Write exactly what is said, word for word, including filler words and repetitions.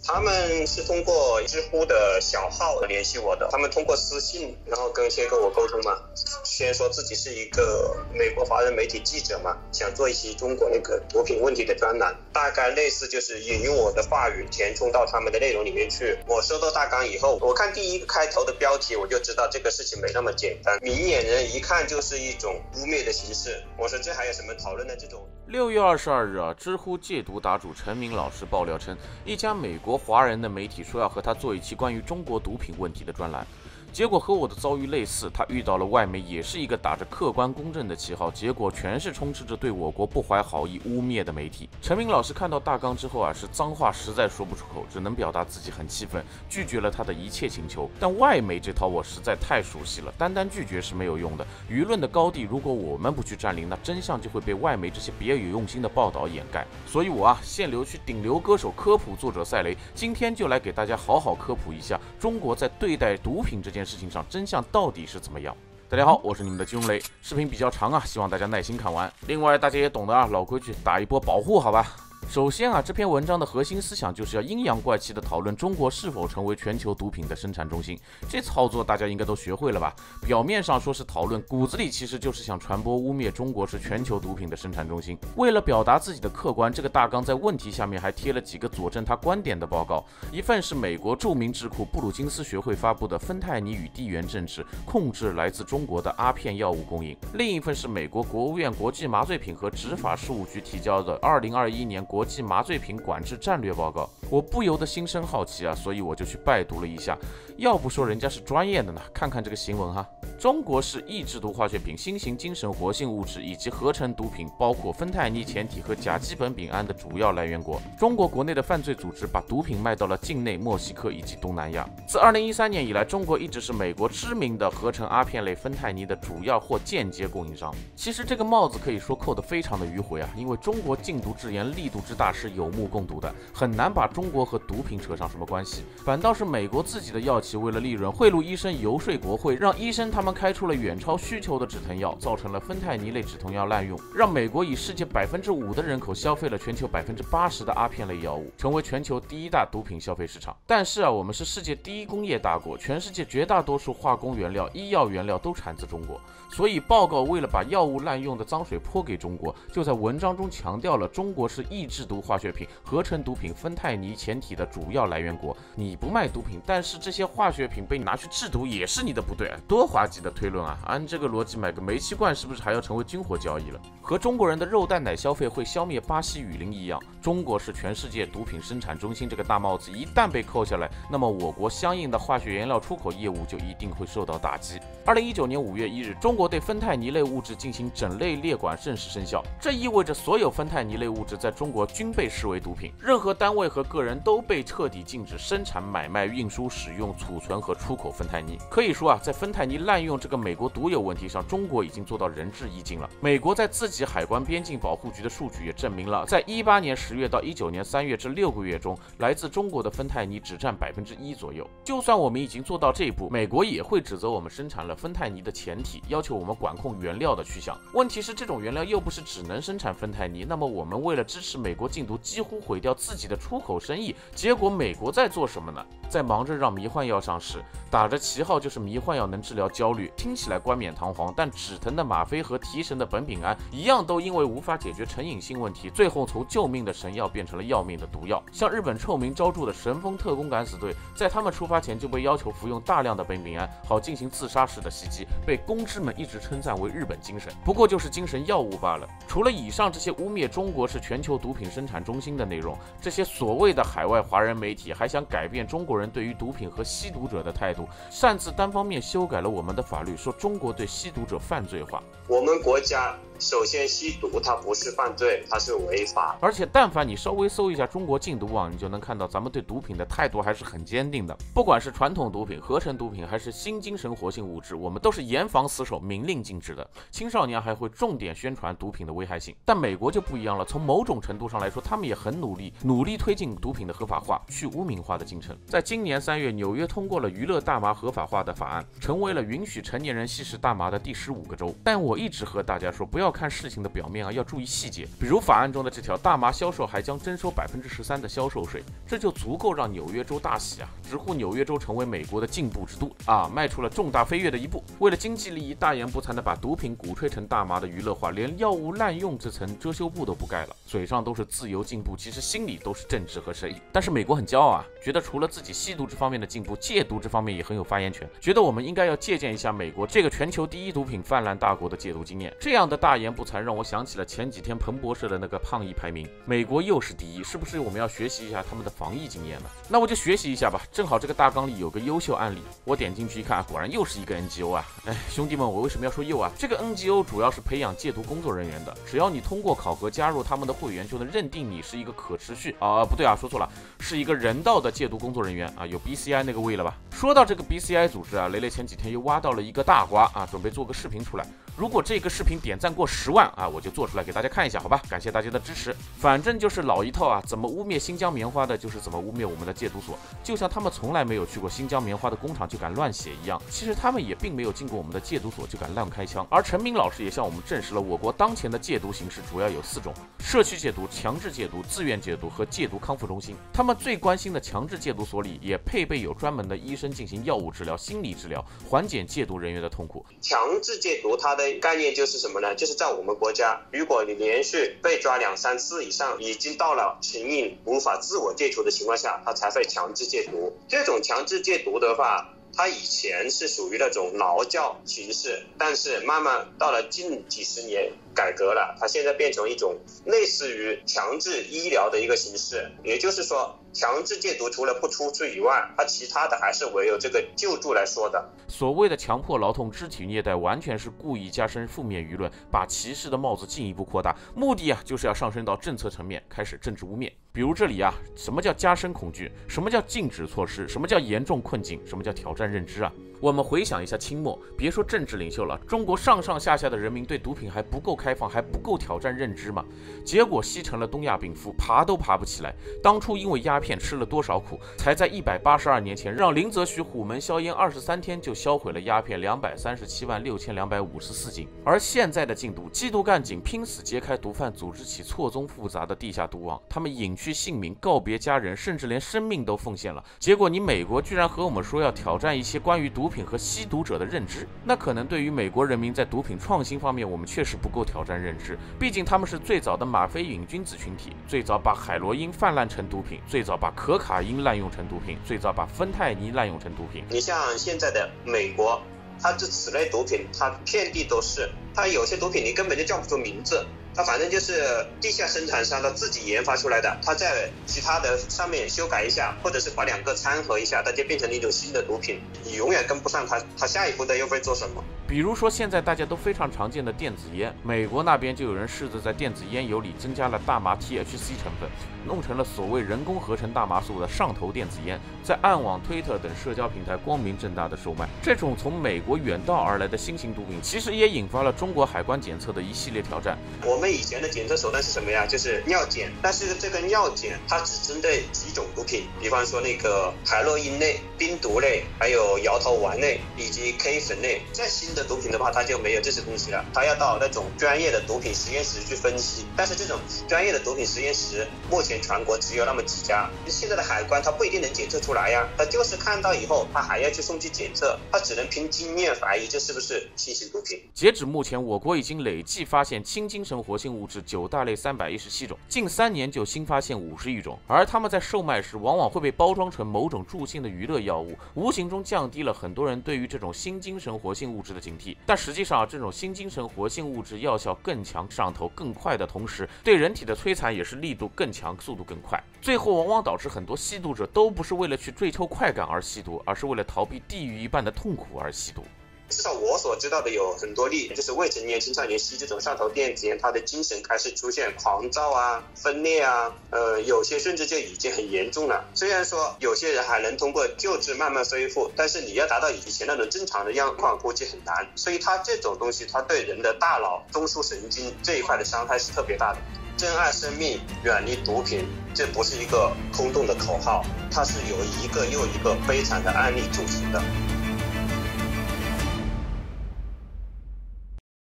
他们是通过知乎的小号联系我的，他们通过私信，然后跟先跟我沟通嘛，先说自己是一个美国华人媒体记者嘛，想做一期中国那个毒品问题的专栏，大概类似就是引用我的话语填充到他们的内容里面去。我收到大纲以后，我看第一个开头的标题，我就知道这个事情没那么简单，明眼人一看就是一种污蔑的形式。我说这还有什么讨论的这种。 六月二十二日啊，知乎戒毒答主陈明老师爆料称，一家美国华人的媒体说要和他做一期关于中国毒品问题的专栏。结果和我的遭遇类似，他遇到了外媒也是一个打着客观公正的旗号，结果全是充斥着对我国不怀好意污蔑的媒体。陈明老师看到大纲之后啊，是脏话实在说不出口，只能表达自己很气愤，拒绝了他的一切请求。但外媒这套我实在太熟悉了，单单拒绝是没有用的。舆论的高地，如果我们不去占领，那真相就会被外媒这些别有用心的报道掩盖。所以我啊，现流区顶流歌手科普作者赛雷，今天就来给大家好好科普一下中国在对待毒品这件事情上真相到底是怎么样。大家好，我是你们的金融雷，视频比较长啊，希望大家耐心看完。另外大家也懂得啊，老规矩，打一波保护好吧。首先啊，这篇文章的核心思想就是要阴阳怪气的讨论中国是否成为全球毒品的生产中心。这操作大家应该都学会了吧？表面上说是讨论，骨子里其实就是想传播污蔑中国是全球毒品的生产中心。为了表达自己的客观，这个大纲在问题下面还贴了几个佐证他观点的报告。一份是美国著名智库布鲁金斯学会发布的《芬太尼与地缘政治：控制来自中国的阿片药物供应》，另一份是美国国务院国际麻醉品和执法事务局提交的二零二一年国际麻醉品管制战略报告。我不由得心生好奇啊，所以我就去拜读了一下。要不说人家是专业的呢，看看这个新闻哈。中国是易制毒化学品、新型精神活性物质以及合成毒品，包括芬太尼前体和甲基苯丙胺的主要来源国。中国国内的犯罪组织把毒品卖到了境内、墨西哥以及东南亚。自二零一三年以来，中国一直是美国知名的合成阿片类芬太尼的主要或间接供应商。其实这个帽子可以说扣得非常的迂回啊，因为中国禁毒制严力度之大是有目共睹的，很难把中国和毒品扯上什么关系。反倒是美国自己的药企为了利润贿赂医生，游说国会，让医生他们开出了远超需求的止疼药，造成了芬太尼类止痛药滥用，让美国以世界百分之五的人口消费了全球百分之八十的阿片类药物，成为全球第一大毒品消费市场。但是啊，我们是世界第一工业大国，全世界绝大多数化工原料、医药原料都产自中国，所以报告为了把药物滥用的脏水泼给中国，就在文章中强调了中国是易制毒化学品、合成毒品芬太尼前体的主要来源国。你不卖毒品，但是这些化学品被你拿去制毒，也是你的不对。多滑稽的推论啊！按这个逻辑，买个煤气罐是不是还要成为军火交易了？和中国人的肉蛋奶消费会消灭巴西雨林一样，中国是全世界毒品生产中心这个大帽子一旦被扣下来，那么我国相应的化学原料出口业务就一定会受到打击。二零一九年五月一日，中国对芬太尼类物质进行整类列管正式生效，这意味着所有芬太尼类物质在中国均被视为毒品，任何单位和个人都被彻底禁止生产、买卖、运输、使用、储存和出口芬太尼。可以说啊，在芬太尼滥用这个美国独有问题上，中国已经做到仁至义尽了。美国在自己海关边境保护局的数据也证明了，在一八年十月到一九年三月这六个月中，来自中国的芬太尼只占百分之一左右。就算我们已经做到这一步，美国也会指责我们生产了芬太尼的前体，要求我们管控原料的去向。问题是这种原料又不是只能生产芬太尼，那么我们为了支持美国禁毒，几乎毁掉自己的出口生意。结果美国在做什么呢？在忙着让迷幻药上市，打着旗号就是迷幻药能治疗焦虑，听起来冠冕堂皇，但止疼的吗啡和提神的苯丙胺一样都因为无法解决成瘾性问题，最后从救命的神药变成了要命的毒药。像日本臭名昭著的神风特工敢死队，在他们出发前就被要求服用大量的苯丙胺，好进行自杀式的袭击，被公知们一直称赞为日本精神，不过就是精神药物罢了。除了以上这些污蔑中国是全球毒品生产中心的内容，这些所谓的海外华人媒体还想改变中国人对于毒品和吸毒者的态度，擅自单方面修改了我们的法律，说中国对吸毒者犯罪化。 我们国家首先吸毒它不是犯罪，它是违法。 而且但凡你稍微搜一下中国禁毒网，你就能看到咱们对毒品的态度还是很坚定的。不管是传统毒品、合成毒品还是新精神活性物质，我们都是严防死守、明令禁止的。青少年还会重点宣传毒品的危害性。但美国就不一样了，从某种程度上来说，他们也很努力努力推进毒品的合法化、去污名化的进程。在今年三月，纽约通过了娱乐大麻合法化的法案，成为了允许成年人吸食大麻的第十五个州。但我一直和大家说，不要要看事情的表面啊，要注意细节。比如法案中的这条，大麻销售还将征收百分之十三的销售税，这就足够让纽约州大喜啊，直呼纽约州成为美国的进步之都啊，迈出了重大飞跃的一步。为了经济利益，大言不惭的把毒品鼓吹成大麻的娱乐化，连药物滥用这层遮羞布都不盖了，嘴上都是自由进步，其实心里都是政治和生意。但是美国很骄傲啊，觉得除了自己吸毒这方面的进步，戒毒这方面也很有发言权，觉得我们应该要借鉴一下美国这个全球第一毒品泛滥大国的戒毒经验。这样的大言不惭让我想起了前几天彭博社的那个抗疫排名，美国又是第一，是不是我们要学习一下他们的防疫经验呢？那我就学习一下吧，正好这个大纲里有个优秀案例，我点进去一看，果然又是一个 N G O 啊！哎，兄弟们，我为什么要说又啊？这个 N G O 主要是培养戒毒工作人员的，只要你通过考核加入他们的会员，就能认定你是一个可持续啊，不对啊，说错了，是一个人道的戒毒工作人员啊，有 B C I 那个味了吧？说到这个 B C I 组织啊，雷雷前几天又挖到了一个大瓜啊，准备做个视频出来。如果这个视频点赞过十万啊，我就做出来给大家看一下，好吧？感谢大家的支持。反正就是老一套啊，怎么污蔑新疆棉花的，就是怎么污蔑我们的戒毒所。就像他们从来没有去过新疆棉花的工厂就敢乱写一样，其实他们也并没有进过我们的戒毒所就敢乱开枪。而陈明老师也向我们证实了，我国当前的戒毒形式主要有四种：社区戒毒、强制戒毒、自愿戒毒和戒毒康复中心。他们最关心的强制戒毒所里也配备有专门的医生进行药物治疗、心理治疗，缓解戒毒人员的痛苦。 强制戒毒它的概念就是什么呢？就是在我们国家，如果你连续被抓两三次以上，已经到了成瘾无法自我戒除的情况下，它才会强制戒毒。这种强制戒毒的话，它以前是属于那种劳教形式，但是慢慢到了近几十年改革了，它现在变成一种类似于强制医疗的一个形式。也就是说，强制戒毒除了不出罪以外，它其他的还是唯有这个救助来说的。 所谓的强迫劳动、肢体虐待，完全是故意加深负面舆论，把歧视的帽子进一步扩大，目的啊就是要上升到政策层面，开始政治污蔑。比如这里啊，什么叫加深恐惧？什么叫禁止措施？什么叫严重困境？什么叫挑战认知啊？我们回想一下清末，别说政治领袖了，中国上上下下的人民对毒品还不够开放，还不够挑战认知吗？结果吸成了东亚病夫，爬都爬不起来。当初因为鸦片吃了多少苦，才在一百八十二年前让林则徐虎门销烟二十三天就销毁了鸦片两百三十七万六千两百五十四斤。而现在的禁毒，缉毒干警拼死揭开毒贩组织起错综复杂的地下毒网，他们隐去姓名，告别家人，甚至连生命都奉献了。结果你美国居然和我们说要挑战一些关于毒品和吸毒者的认知，那可能对于美国人民在毒品创新方面，我们确实不够挑战认知。毕竟他们是最早的吗啡瘾君子群体，最早把海洛因泛滥成毒品，最早把可卡因滥用成毒品，最早把芬太尼滥用成毒品。 你像现在的美国，它这此类毒品它遍地都是，它有些毒品你根本就叫不出名字，它反正就是地下生产商他自己研发出来的，它在其他的上面修改一下，或者是把两个掺合一下，它就变成了一种新的毒品，你永远跟不上它，它下一步的又会做什么？ 比如说现在大家都非常常见的电子烟，美国那边就有人试着在电子烟油里增加了大麻 T H C 成分，弄成了所谓人工合成大麻素的上头电子烟，在暗网、推特等社交平台光明正大的售卖。这种从美国远道而来的新型毒品，其实也引发了中国海关检测的一系列挑战。 我们以前的检测手段是什么呀？就是尿检，但是这个尿检它只针对几种毒品，比方说那个海洛因类、冰毒类，还有摇头丸类以及 K 粉类。再新的毒品的话，它就没有这些东西了，它要到那种专业的毒品实验室去分析。但是这种专业的毒品实验室，目前全国只有那么几家。现在的海关它不一定能检测出来呀，它就是看到以后，它还要去送去检测，它只能凭经验怀疑这是不是新型毒品。 截止目前，我国已经累计发现轻精神活性物质九大类三百一十七种，近三年就新发现五十余种，而它们在售卖时往往会被包装成某种助兴的娱乐药物，无形中降低了很多人对于这种新精神活性物质的警惕。但实际上，这种新精神活性物质药效更强、上头更快的同时，对人体的摧残也是力度更强、速度更快，最后往往导致很多吸毒者都不是为了去追求快感而吸毒，而是为了逃避地狱一般的痛苦而吸毒。 至少我所知道的有很多例，就是未成年青少年吸这种上头电子烟，他的精神开始出现狂躁啊、分裂啊，呃，有些甚至就已经很严重了。虽然说有些人还能通过救治慢慢恢复，但是你要达到以前那种正常的样况，估计很难。所以它这种东西，它对人的大脑、中枢神经这一块的伤害是特别大的。珍爱生命，远离毒品，这不是一个空洞的口号，它是由一个又一个悲惨的案例组成的。